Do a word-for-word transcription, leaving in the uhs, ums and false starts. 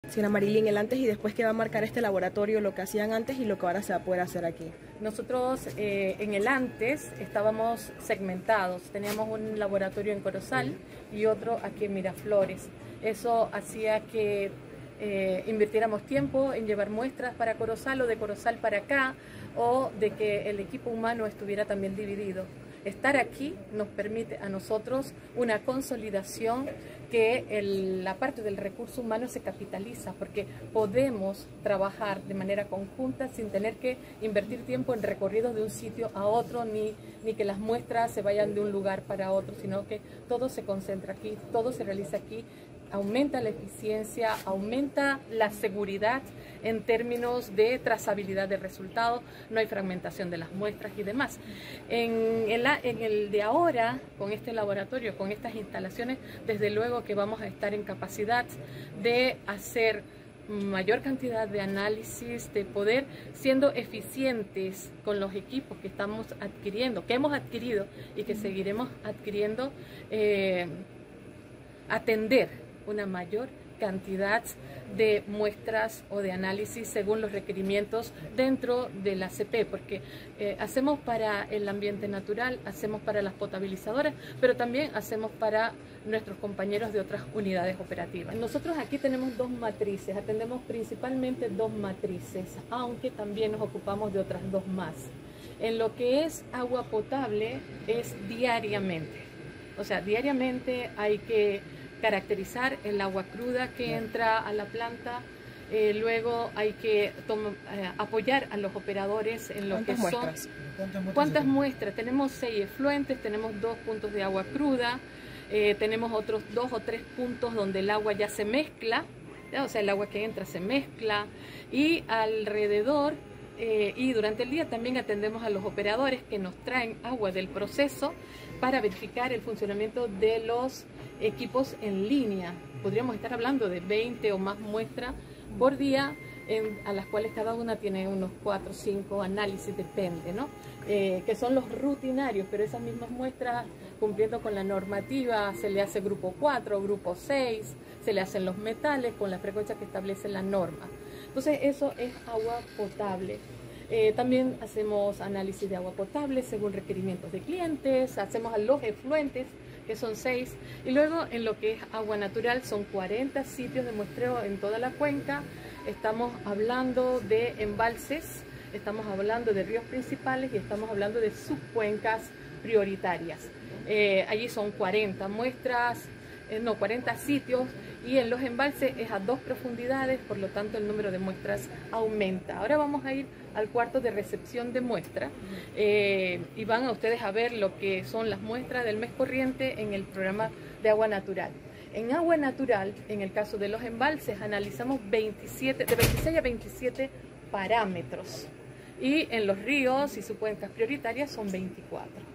Señora Marilyn, el antes y después que va a marcar este laboratorio, lo que hacían antes y lo que ahora se va a poder hacer aquí. Nosotros eh, en el antes estábamos segmentados, teníamos un laboratorio en Corozal y otro aquí en Miraflores. Eso hacía que eh, invirtiéramos tiempo en llevar muestras para Corozal o de Corozal para acá, o de que el equipo humano estuviera también dividido. Estar aquí nos permite a nosotros una consolidación, que el, la parte del recurso humano se capitaliza, porque podemos trabajar de manera conjunta sin tener que invertir tiempo en recorridos de un sitio a otro, ni, ni que las muestras se vayan de un lugar para otro, sino que todo se concentra aquí, todo se realiza aquí. Aumenta la eficiencia, aumenta la seguridad en términos de trazabilidad de resultados, no hay fragmentación de las muestras y demás. En el, en el de ahora, con este laboratorio, con estas instalaciones, desde luego que vamos a estar en capacidad de hacer mayor cantidad de análisis, de poder, siendo eficientes con los equipos que estamos adquiriendo, que hemos adquirido y que seguiremos adquiriendo, eh, atender una mayor cantidad de muestras o de análisis según los requerimientos dentro de la C P, porque eh, hacemos para el ambiente natural, hacemos para las potabilizadoras, pero también hacemos para nuestros compañeros de otras unidades operativas. Nosotros aquí tenemos dos matrices, atendemos principalmente dos matrices, aunque también nos ocupamos de otras dos más. En lo que es agua potable es diariamente, o sea, diariamente hay que caracterizar el agua cruda que entra a la planta, eh, luego hay que toma, eh, apoyar a los operadores en lo que son... ¿Cuántas muestras? ¿Cuántas muestras? Tenemos seis efluentes, tenemos dos puntos de agua cruda, eh, tenemos otros dos o tres puntos donde el agua ya se mezcla, ¿ya? O sea, el agua que entra se mezcla, y alrededor eh, y durante el día también atendemos a los operadores que nos traen agua del proceso para verificar el funcionamiento de los equipos en línea. Podríamos estar hablando de veinte o más muestras por día, en, a las cuales cada una tiene unos cuatro o cinco análisis, depende, ¿no? Eh, que son los rutinarios, pero esas mismas muestras, cumpliendo con la normativa, se le hace grupo cuatro, grupo seis, se le hacen los metales con la frecuencia que establece la norma. Entonces eso es agua potable. Eh, también hacemos análisis de agua potable según requerimientos de clientes, hacemos los efluentes, que son seis, y luego en lo que es agua natural son cuarenta sitios de muestreo en toda la cuenca. Estamos hablando de embalses, estamos hablando de ríos principales y estamos hablando de subcuencas prioritarias. Eh, allí son cuarenta muestras, eh, no, cuarenta sitios, y en los embalses es a dos profundidades, por lo tanto el número de muestras aumenta. Ahora vamos a ir al cuarto de recepción de muestra, eh, y van a ustedes a ver lo que son las muestras del mes corriente en el programa de agua natural. En agua natural, en el caso de los embalses, analizamos veintisiete, de veintiséis a veintisiete parámetros, y en los ríos y sus cuencas prioritarias son veinticuatro.